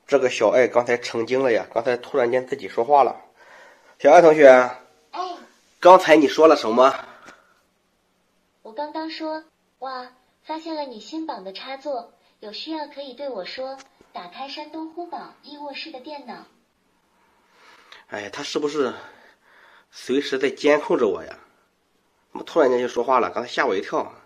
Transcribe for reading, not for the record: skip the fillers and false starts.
这个小爱刚才成精了呀！刚才突然间自己说话了。小爱同学， 哎， 刚才你说了什么？ 我刚刚说，哇，发现了你新绑的插座，有需要可以对我说。打开山东呼宝一卧室的电脑。 哎，他是不是随时在监控着我呀？怎么突然间就说话了？刚才吓我一跳。